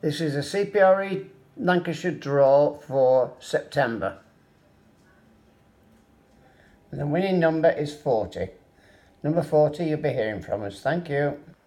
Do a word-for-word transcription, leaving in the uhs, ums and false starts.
This is a C P R E Lancashire draw for September. And the winning number is forty. Number forty, you'll be hearing from us. Thank you.